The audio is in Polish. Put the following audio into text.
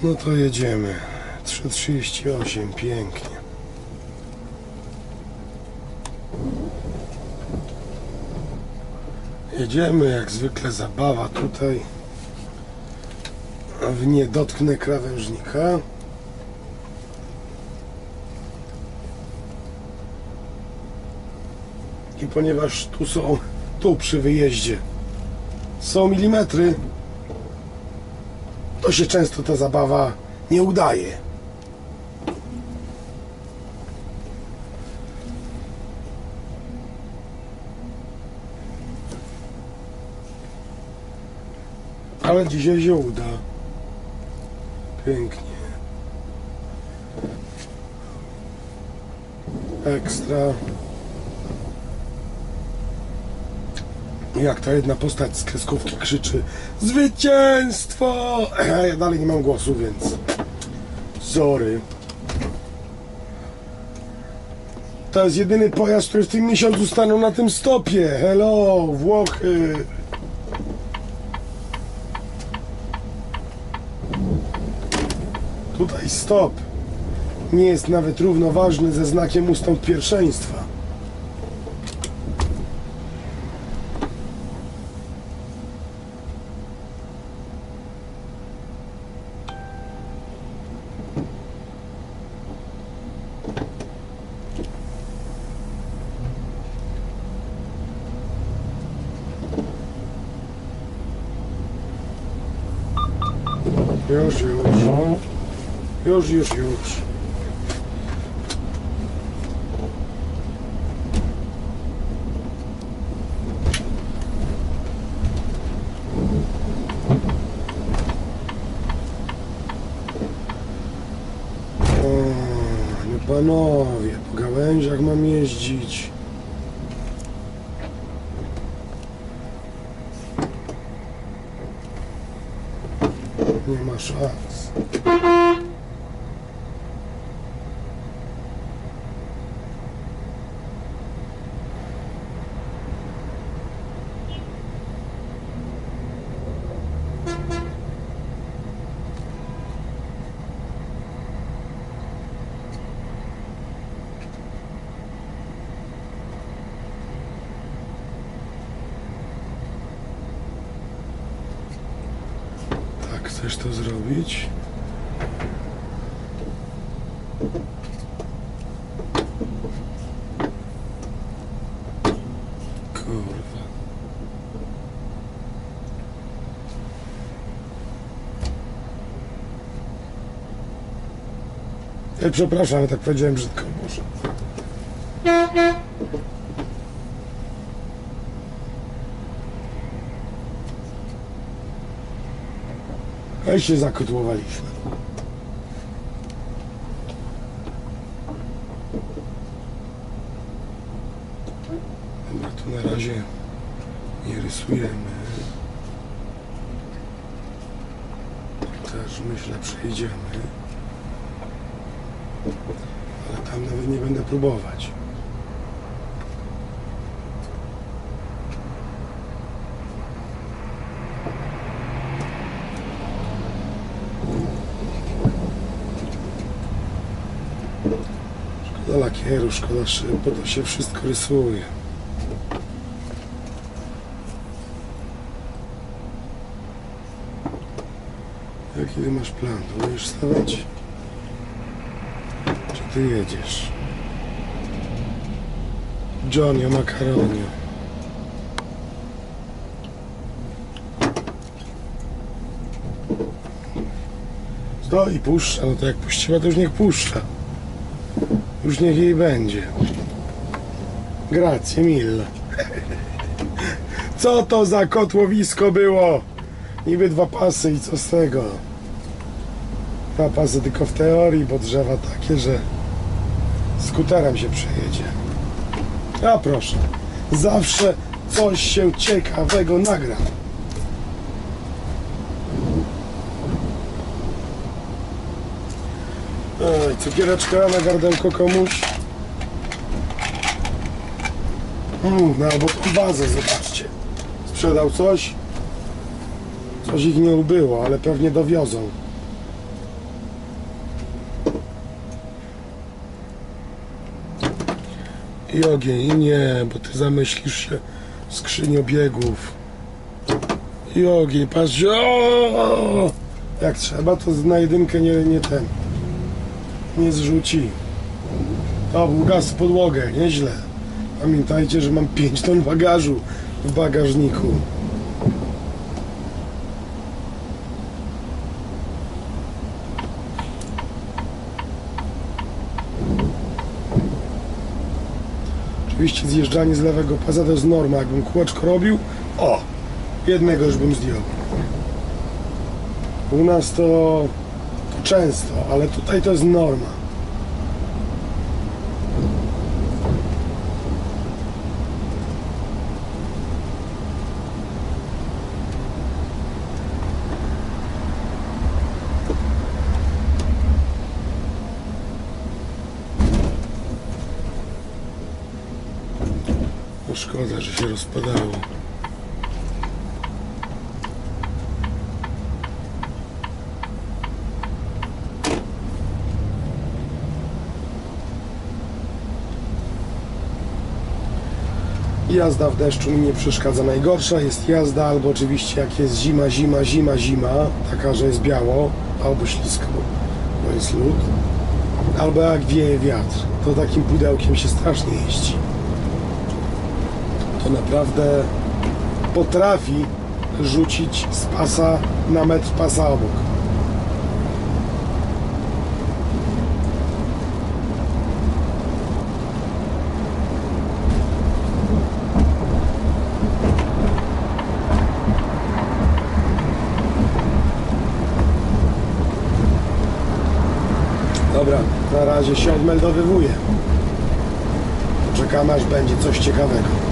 No to jedziemy. 3:38, pięknie. Jedziemy, jak zwykle zabawa tutaj. W nie dotknę krawężnika. I ponieważ tu przy wyjeździe są milimetry, to się często ta zabawa nie udaje. Ale dzisiaj się uda. Pięknie. Ekstra. Jak ta jedna postać z kreskówki krzyczy: zwycięstwo! A ja dalej nie mam głosu, więc sorry. To jest jedyny pojazd, który w tym miesiącu stanął na tym stopie. Hello, Włochy! Tutaj stop nie jest nawet równoważny ze znakiem ustąp pierwszeństwa. Już. No panowie, po gałęziach mam jeździć. Nie ma szans. Chcesz to zrobić? Kurwa. Przepraszam, tak powiedziałem brzydko, Boże. A się zakotłowaliśmy. Dobra, tu na razie nie rysujemy. Też myślę przejdziemy. Ale tam nawet nie będę próbować. Szkoda lakieru, szkoda szyb, bo to się wszystko rysuje. Jaki ty masz plan? Tu będziesz stawać? Czy ty jedziesz? Johnny Macaronio. Stoi, puszcza. No to jak puściła, to już niech puszcza. Już niech jej będzie. Grazie mille. Co to za kotłowisko było? Niby 2 pasy i co z tego? 2 pasy tylko w teorii, bo drzewa takie, że skuterem się przejedzie. A proszę, zawsze coś się ciekawego nagra. Oj, cukiereczka na gardełko komuś. No albo tą bazę, zobaczcie. Sprzedał coś. Coś ich nie ubyło, ale pewnie dowiozą. I ogień, i nie, bo ty zamyślisz się w skrzynią biegów. I ogień, patrz, o! Jak trzeba, to na jedynkę nie ten. Nie zrzuci. To był gaz w podłogę, nieźle. Pamiętajcie, że mam 5 ton bagażu w bagażniku. Oczywiście zjeżdżanie z lewego pasa to jest norma. Jakbym kółeczko robił, jednego już bym zdjął. U nas to często, ale tutaj to jest norma. No szkoda, że się rozpadało. Jazda w deszczu mi nie przeszkadza. Najgorsza jest jazda albo oczywiście jak jest zima, taka, że jest biało, albo ślisko, bo jest lód, albo jak wieje wiatr. To takim pudełkiem się strasznie jeździ. To naprawdę potrafi rzucić z pasa na metr pasa obok. Dobra, na razie się odmeldowywuję. Poczekamy, aż będzie coś ciekawego.